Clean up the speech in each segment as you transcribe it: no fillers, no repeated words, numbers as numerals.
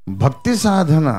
భక్తి సాధన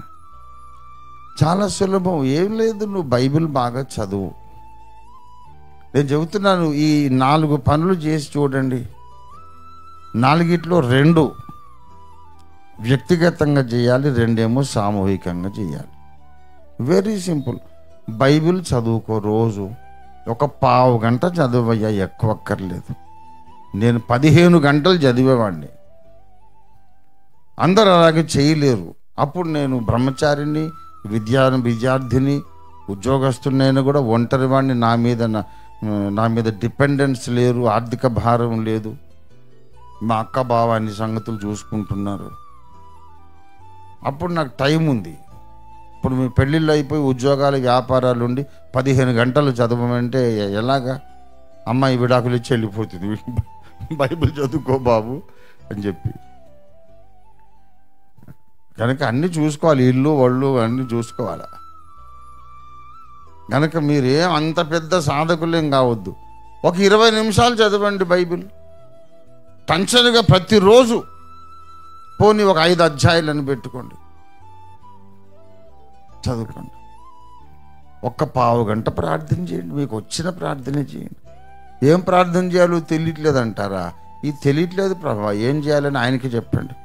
చాలా సులభం. ఏం లేదు, నువ్వు బైబిల్ బాగా చదువు. నేను చెబుతున్నాను, ఈ 4 పనులు చేసి చూడండి. 4గిట్లో 2 వ్యక్తిగతంగా చేయాలి, 2 సామూహికంగా చేయాలి. Very simple. బైబిల్ చదువుకో. రోజు ఒక పావు గంట చదువయ్యా, ఎక్కువ అక్కర్లేదు. నేను 15 గంటలు చదివేవాడిని. అందరూ అలాగే చేయలేరు. అప్పుడు నేను బ్రహ్మచారిని, విద్యార్థిని, ఉద్యోగస్తున్నైనా కూడా ఒంటరి వాడిని. నా మీద డిపెండెన్స్ లేరు, ఆర్థిక భారం లేదు. మా అక్క బావ అన్ని సంగతులు చూసుకుంటున్నారు. అప్పుడు నాకు టైం ఉంది. ఇప్పుడు మీ పెళ్ళిళ్ళు అయిపోయి ఉద్యోగాలు, వ్యాపారాలు ఉండి 15 గంటలు చదవమంటే ఎలాగా? అమ్మాయి విడాకులు ఇచ్చి వెళ్ళిపోతుంది. బైబిల్ చదువుకో బాబు అని చెప్పి. కనుక అన్నీ చూసుకోవాలి, ఇల్లు వాళ్ళు అన్నీ చూసుకోవాలి. కనుక మీరేం అంత పెద్ద సాధకులేం కావద్దు. ఒక 20 నిమిషాలు చదవండి బైబిల్. టెన్షన్గా ప్రతిరోజు పోనీ ఒక 5 అధ్యాయాలను పెట్టుకోండి, చదువుకోండి. ఒక్క పావు గంట ప్రార్థన చేయండి. మీకు వచ్చిన ప్రార్థన చేయండి. ఏం ప్రార్థన చేయాలో తెలియట్లేదు అంటారా? ఇది తెలియట్లేదు ప్రభా, ఏం చేయాలని ఆయనకి చెప్పండి.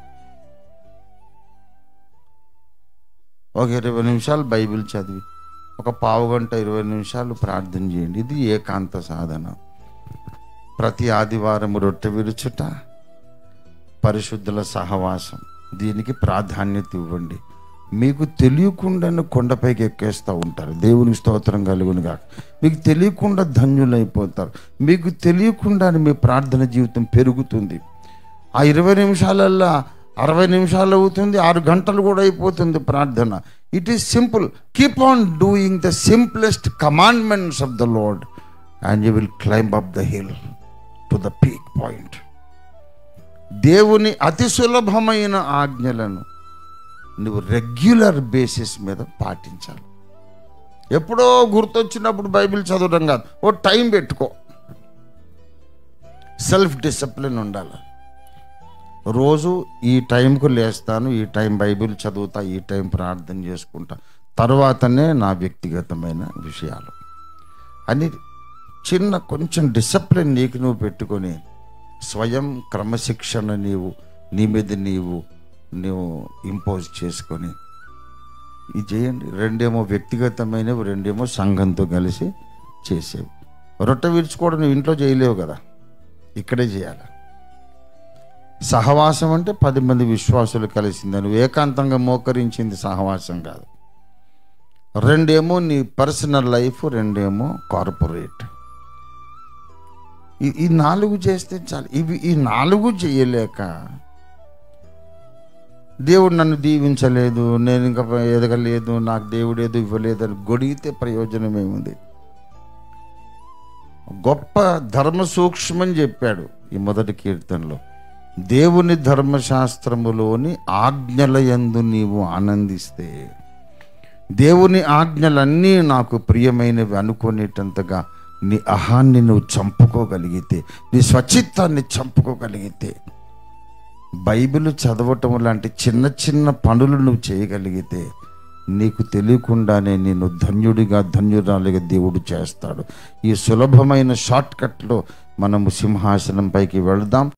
ఒక 20 నిమిషాలు బైబిల్ చదివి ఒక పావు గంట 20 నిమిషాలు ప్రార్థన చేయండి. ఇది ఏకాంత సాధన. ప్రతి ఆదివారం రొట్టె విరుచుట, పరిశుద్ధుల సహవాసం, దీనికి ప్రాధాన్యత ఇవ్వండి. మీకు తెలియకుండానే కొండపైకి ఎక్కేస్తూ ఉంటారు. దేవునికి స్తోత్రం కలుగునుగా. మీకు తెలియకుండా ధన్యులైపోతారు. మీకు తెలియకుండానే మీ ప్రార్థన జీవితం పెరుగుతుంది. ఆ 20 నిమిషాలల్లో 60 నిమిషాలు అవుతుంది, 6 గంటలు కూడా అయిపోతుంది ప్రార్థన. It is simple. Keep on doing the simplest commandments of the Lord and you will climb up the hill to the peak point. దేవుని అతి సులభమైన ఆజ్ఞలను నువ్వు రెగ్యులర్ బేసిస్ మీద పాటించాలి. ఎప్పుడో గుర్తొచ్చినప్పుడు బైబిల్ చదవడం కాదు, ఓ టైం పెట్టుకో. సెల్ఫ్ డిసిప్లిన్ ఉండాలి. రోజు ఈ టైంకు లేస్తాను, ఈ టైం బైబిల్ చదువుతా, ఈ టైం ప్రార్థన చేసుకుంటా, తర్వాతనే నా వ్యక్తిగతమైన విషయాలు అని చిన్న కొంచెం డిసిప్లిన్ నీకు నువ్వు పెట్టుకొని స్వయం క్రమశిక్షణ నీ మీద నీవు ఇంపోజ్ చేసుకొని ఇది చేయండి. 2 వ్యక్తిగతమైనవి, 2 సంఘంతో కలిసి చేసేవి. రొట్టె విరుచుకోవడం నువ్వు ఇంట్లో చేయలేవు కదా, ఇక్కడే చేయాలి. సహవాసం అంటే 10 మంది విశ్వాసులు కలిసింది. నువ్వు ఏకాంతంగా మోకరించింది సహవాసం కాదు. 2 నీ పర్సనల్ లైఫ్, 2 కార్పొరేట్. ఈ 4 చేస్తే చాలు. ఈ 4 చేయలేక దేవుడు నన్ను దీవించలేదు, నేను ఇంకా ఎదగలేదు, నాకు దేవుడు ఏదో ఇవ్వలేదు అని గొడిగితే ప్రయోజనం ఏముంది? గొప్ప ధర్మ సూక్ష్మని చెప్పాడు ఈ మొదటి కీర్తనలో. దేవుని ధర్మశాస్త్రములోని ఆజ్ఞల యందు నీవు ఆనందిస్తే, దేవుని ఆజ్ఞలన్నీ నాకు ప్రియమైనవి అనుకునేటంతగా నీ అహాన్ని నువ్వు చంపుకోగలిగితే, నీ స్వచిత్తాన్ని చంపుకోగలిగితే, బైబిల్ చదవటం లాంటి చిన్న చిన్న పనులు నువ్వు చేయగలిగితే, నీకు తెలియకుండానే నేను ధన్యురాలిగా దేవుడు చేస్తాడు. ఈ సులభమైన షార్ట్ కట్లో మనము సింహాసనం పైకి వెళదాం.